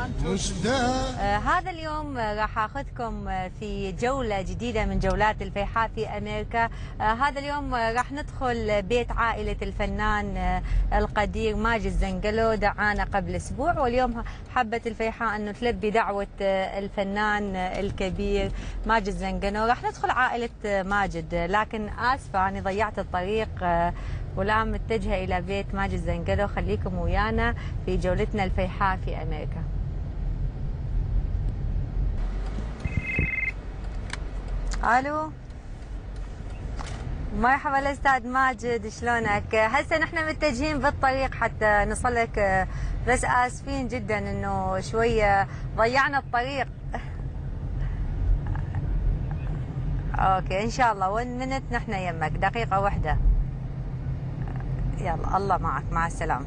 هذا اليوم راح اخذكم في جولة جديدة من جولات الفيحاء في امريكا. هذا اليوم راح ندخل بيت عائلة الفنان القدير ماجد زنقلو، دعانا قبل اسبوع، واليوم حبت الفيحاء انه تلبي دعوة الفنان الكبير ماجد زنقلو. راح ندخل عائلة ماجد، لكن اسفة اني ضيعت الطريق والآن متجهة إلى بيت ماجد زنقلو. خليكم ويانا في جولتنا الفيحاء في أمريكا. ألو، مرحبا الأستاذ ماجد، شلونك؟ هسه نحن متجهين بالطريق حتى نصلك، بس آسفين جدا إنه شوية ضيعنا الطريق. أوكي إن شاء الله 1 minute نحن يمك، دقيقة واحدة. يلا الله معك، مع السلامة.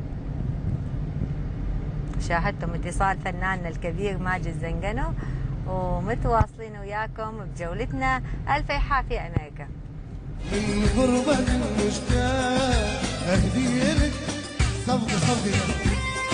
شاهدتم اتصال فناننا الكبير ماجد زنقلو، ومتواصلين وياكم بجولتنا الفيحاء في أمريكا. من غربة المشتاق أهدي لك صفقة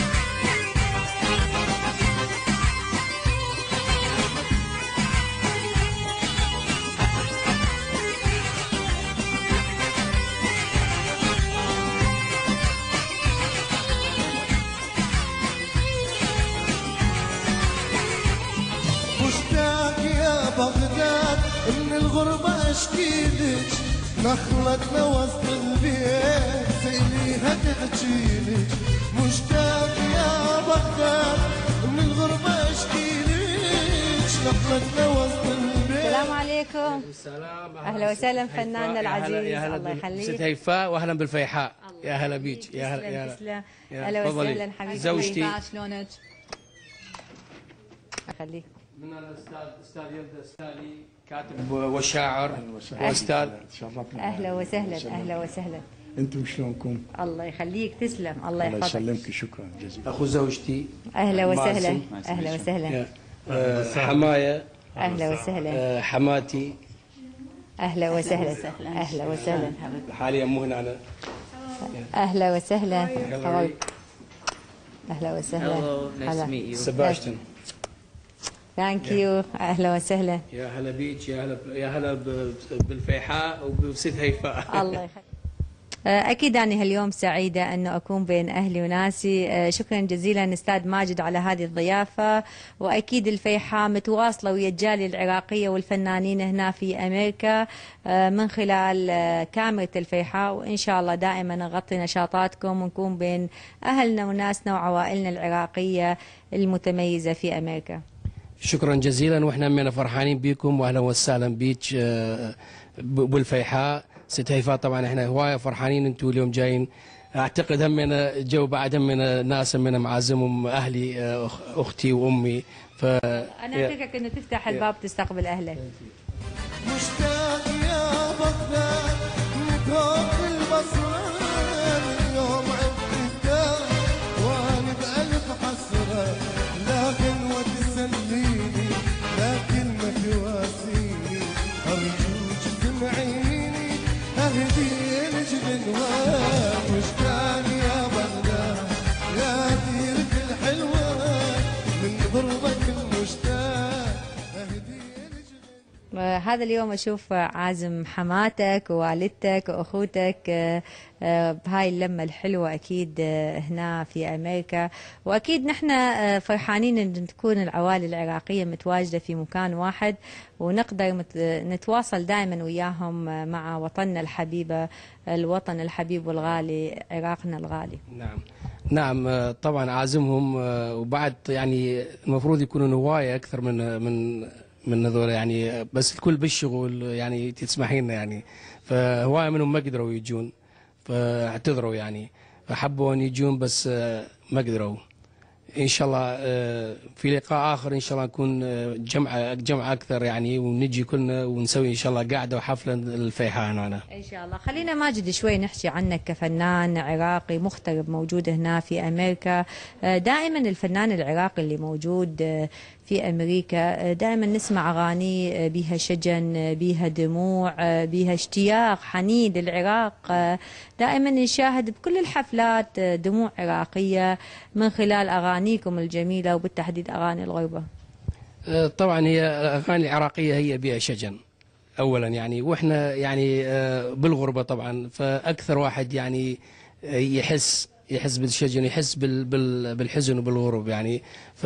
بغداد. من الغربة اشكيلك نخلتنا وسط البيت، سيليها تحكيلك مشتاق يا بغداد. من الغربة اشكيلك نخلتنا وسط البيت. السلام عليكم. السلام، اهلا وسهلا فناننا العزيز. الله يخليك. ست هيفاء، واهلا بالفيحاء. يا هلا بيك. يا هلا. تسلم. اهلا وسهلا حبيبتي. زوجتي شلونك؟ اخليك. من الاستاذ يلدى السالي، كاتب وشاعر واستاذ. اهلا وسهلا. اهلا وسهلا. انتم شلونكم؟ الله يخليك، تسلم. الله يحفظك. الله يسلمك، شكرا جزيلا. اخو زوجتي. اهلا وسهلا. اهلا وسهلا. حمايه. اهلا وسهلا. حماتي. اهلا وسهلا. اهلا وسهلا. حاليا مو هنا انا. اهلا وسهلا. اهلا وسهلا. سباشتن. ثانك يو. اهلا وسهلا. يا هلا بيك، يا هلا بالفيحاء وبست هيفاء. الله يخليك. أكيد أنا هاليوم سعيدة أنه أكون بين أهلي وناسي. شكرا جزيلا أستاذ ماجد على هذه الضيافة، وأكيد الفيحاء متواصلة ويا الجالية العراقية والفنانين هنا في أمريكا من خلال كاميرا الفيحاء، وإن شاء الله دائما نغطي نشاطاتكم ونكون بين أهلنا وناسنا وعوائلنا العراقية المتميزة في أمريكا. شكرا جزيلا، واحنا همنا فرحانين بكم، واهلا وسهلا بيك بالفيحاء. ست هيفاء طبعا احنا هوايه فرحانين انتم اليوم جايين. اعتقد همنا جو بعد همنا ناس همنا معازمهم اهلي، اختي وامي. انا اتركك انه تفتح الباب تستقبل اهلك. مشتاق يا بغداد نكوك البصره، اليوم عدت وانا بألف حسره، لكن وتسليني لكن ما تواسيني، ارجوك تسمعيني اهدي لك غنوه. مشتاق يا بغداد يا ديرك الحلوه، من غربك المشتاق اهدي لك غنوه. هذا اليوم اشوف عازم حماتك ووالدتك واخوتك بهاي اللمه الحلوه اكيد هنا في امريكا، واكيد نحن فرحانين ان تكون العوائل العراقيه متواجده في مكان واحد، ونقدر نتواصل دائما وياهم مع وطننا الحبيبه، الوطن الحبيب والغالي، عراقنا الغالي. نعم طبعا عازمهم، وبعد يعني المفروض يكونوا هوايه اكثر من هذول يعني، بس الكل بالشغل يعني تسمحين يعني، فهوايه منهم ما قدروا يجون، فاعتذروا يعني، فحبوا ان يجون بس ما قدروا. ان شاء الله في لقاء اخر ان شاء الله نكون جمع اكثر يعني، ونجي كلنا ونسوي ان شاء الله قعده وحفله الفيحاء هنا. ان شاء الله. خلينا ماجد شوي نحكي عنك كفنان عراقي مغترب موجود هنا في امريكا. دائما الفنان العراقي اللي موجود في امريكا دائما نسمع اغاني بها شجن، بها دموع، بها اشتياق حنين للعراق. دائما نشاهد بكل الحفلات دموع عراقيه من خلال اغاني أغانيكم الجميلة وبالتحديد أغاني الغربة؟ طبعا هي الأغاني العراقية هي بها شجن أولا يعني، وإحنا يعني بالغربة طبعا، فأكثر واحد يعني يحس بالشجن، يحس بالحزن وبالغرب يعني.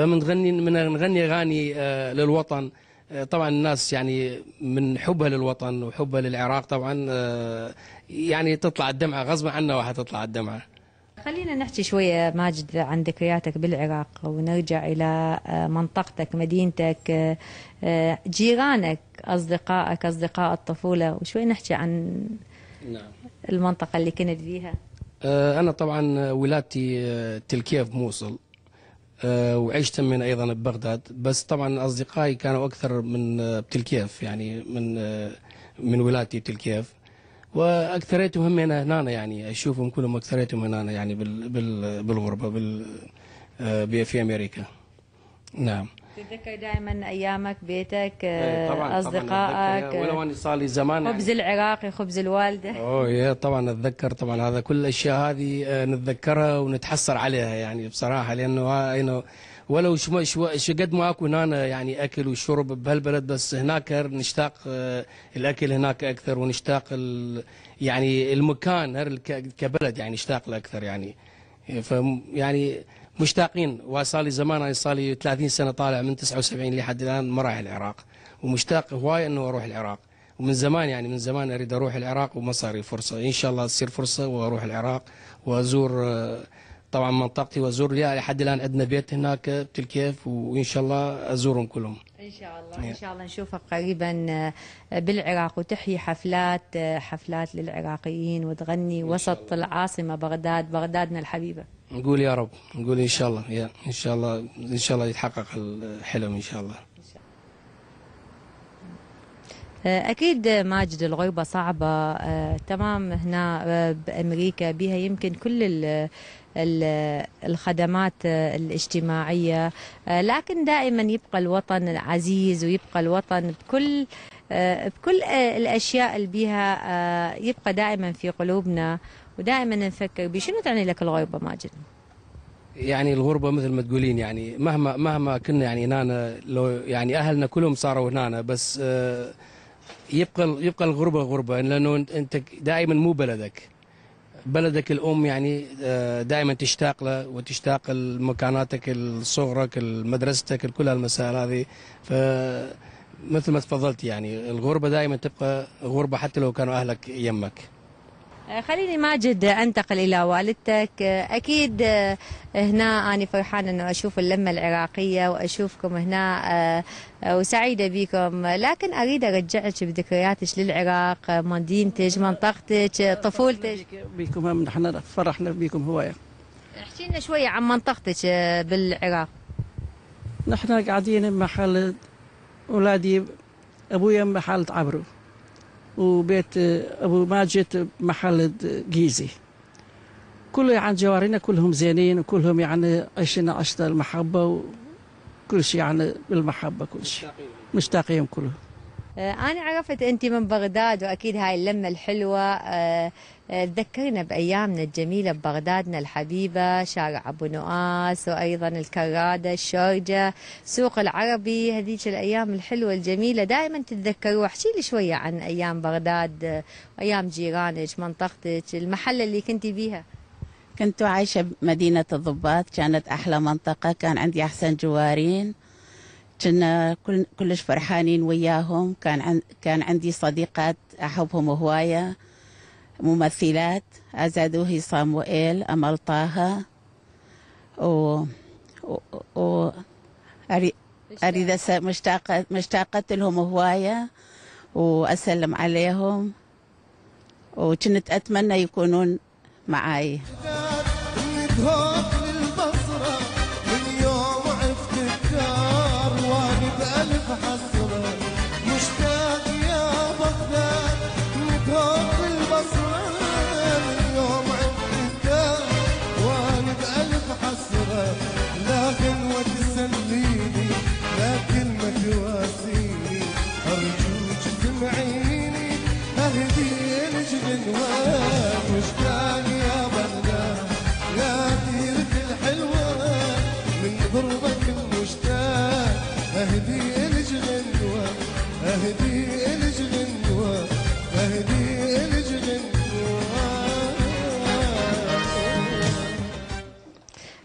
نغني أغاني للوطن. طبعا الناس يعني من حبها للوطن وحبها للعراق طبعا يعني تطلع الدمعة غصبا عنا، واحد تطلع الدمعة. خلينا نحكي شوية ماجد عن ذكرياتك بالعراق، ونرجع إلى منطقتك، مدينتك، جيرانك، أصدقائك، أصدقاء الطفولة، وشوي نحكي عن المنطقة اللي كنت فيها. أنا طبعا ولادتي تلكيف موصل، وعشت من أيضا ببغداد، بس طبعا أصدقائي كانوا أكثر من بتلكيف يعني، من ولادتي بتلكيف، واكثريتهم هم هنا يعني، اشوفهم كلهم اكثريتهم هنا يعني بالغربه في امريكا. نعم. تتذكر دائما ايامك، بيتك، طبعا اصدقائك، ولو اني صار لي زمان خبز يعني العراقي، خبز الوالده. يا طبعا اتذكر طبعا، هذا كل الاشياء هذه نتذكرها ونتحسر عليها يعني بصراحه، لانه ولو شو قد ما اكو هنا يعني اكل وشرب بهالبلد، بس هناك نشتاق الاكل هناك اكثر، ونشتاق يعني المكان كبلد يعني نشتاق له اكثر يعني. يعني مشتاقين، وصار لي زمان، انا صار لي 30 سنه طالع من 79 لحد الان ما رايح العراق، ومشتاق هواي انه اروح العراق، ومن زمان يعني من زمان اريد اروح العراق، وما صار لي فرصه. ان شاء الله تصير فرصه واروح العراق وازور طبعا منطقتي، وازور لحد الان عندنا بيت هناك بتلكيف، وان شاء الله ازورهم كلهم ان شاء الله. ان شاء الله نشوفك قريبا بالعراق، وتحيي حفلات للعراقيين، وتغني وسط العاصمه بغداد، بغدادنا الحبيبه. نقول يا رب، نقول ان شاء الله، ان شاء الله، ان شاء الله يتحقق الحلم ان شاء الله. أكيد ماجد الغربة صعبة تمام. هنا بأمريكا بها يمكن كل الخدمات الاجتماعية، لكن دائما يبقى الوطن عزيز، ويبقى الوطن بكل الأشياء اللي بها يبقى دائما في قلوبنا، ودائما نفكر بشنو تعني لك الغربة ماجد؟ يعني الغربة مثل ما تقولين يعني، مهما كنا يعني هنا، لو يعني أهلنا كلهم صاروا هنا، بس يبقى الغربة غربة، لأنه أنت دائما مو بلدك الأم يعني، دائما تشتاق له، وتشتاق لمكاناتك الصغرك، مدرستك، كل هالمسائل هذه. فمثل ما تفضلت يعني، الغربة دائما تبقى غربة حتى لو كانوا أهلك يمك. خليني ماجد انتقل الى والدتك. اكيد هنا انا فرحانه انه اشوف اللمه العراقيه واشوفكم هنا وسعيده بكم، لكن اريد ارجعك بذكرياتك للعراق، مدينتك، منطقتك، طفولتك. بكم هم نحن فرحنا بكم هوايه. احكي لنا شويه عن منطقتك بالعراق. نحن قاعدين بمحل اولادي، ابويا محل عبرو، وبيت ابو ماجد محل جيزي. كله عن جوارنا كلهم زينين، وكلهم يعني عشنا عشنا المحبه، وكل شيء يعني بالمحبه، كل شيء مشتاقين كلهم. أنا عرفت أنت من بغداد، وأكيد هاي اللمة الحلوة تذكرنا بأيامنا الجميلة ببغدادنا الحبيبة، شارع أبو نواس، وأيضا الكرادة، الشارجة، سوق العربي، هذيك الأيام الحلوة الجميلة دائما تتذكروا. احكي لي شوية عن أيام بغداد، أيام جيرانك، منطقتك، المحل اللي كنتي بيها. كنت عايشة بمدينة الضباط، كانت أحلى منطقة، كان عندي أحسن جوارين، كنا كلش فرحانين وياهم. كان عندي صديقات أحبهم هواية، ممثلات، أزادوهي صاموئيل، أمل طه، أريد مشتاقة لهم هواية، وأسلم عليهم، وكنت أتمنى يكونون معاي.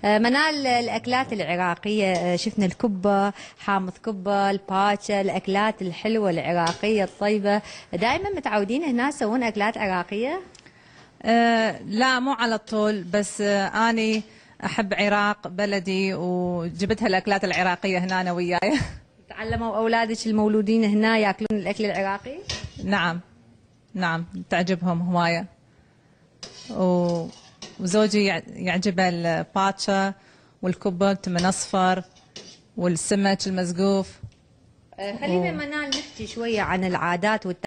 منال، الأكلات العراقية شفنا الكبة، حامض كبة، الباتشا، الأكلات الحلوة العراقية الطيبة، دائما متعودين هنا يسوون أكلات عراقية؟ لا مو على طول، بس أني أحب عراق بلدي وجبت هالأكلات العراقية هنا أنا وياي. تعلموا أولادك المولودين هنا يأكلون الأكل العراقي؟ نعم نعم، تعجبهم هواية. وزوجي يعجبه الباتشا والكبة تمن أصفر والسمك المزقوف. خلينا منال نحكي شوية عن العادات